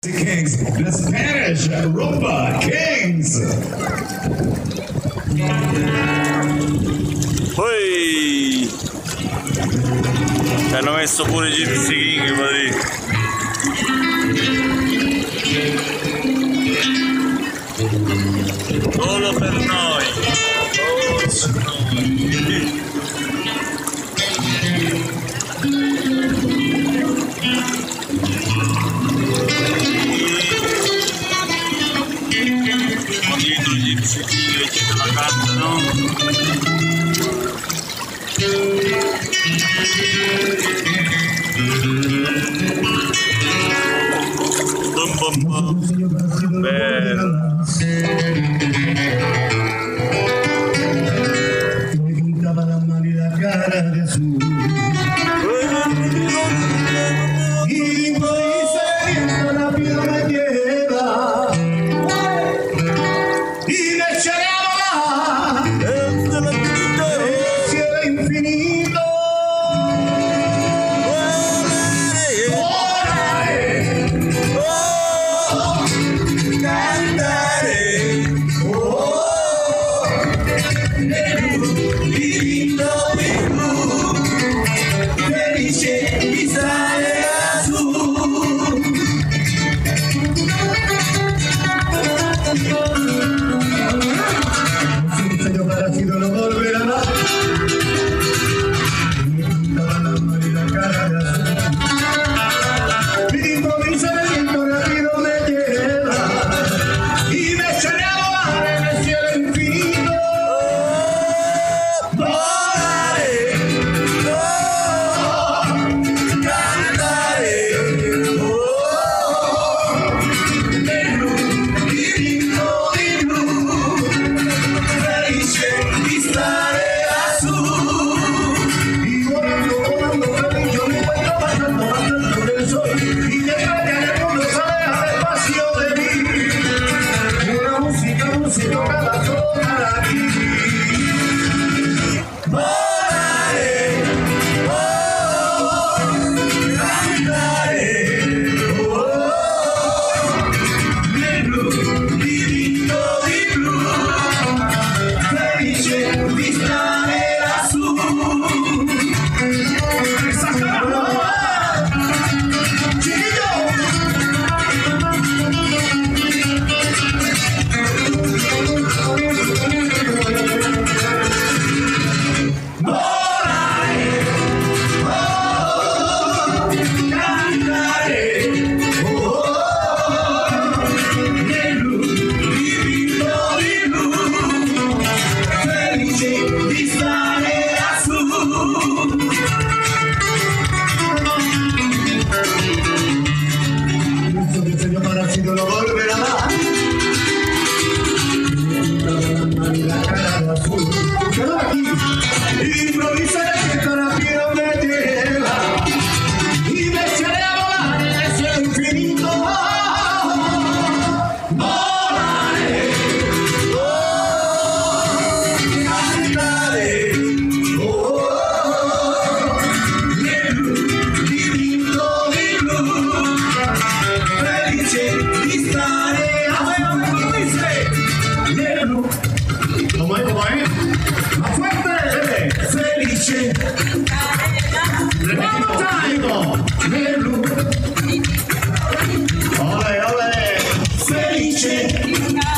Kings, the Spanish Rumba Kings. Poi ci hanno messo pure Gipsy King, solo per noi, solo per noi. Dietro Gipsy King c'è la carta, no? Bum bum bum. Bella. Me pintaba la mano y la cara de azul. Y viento rápido me lleva. Y me echaré a volar. El cielo infinito. Felice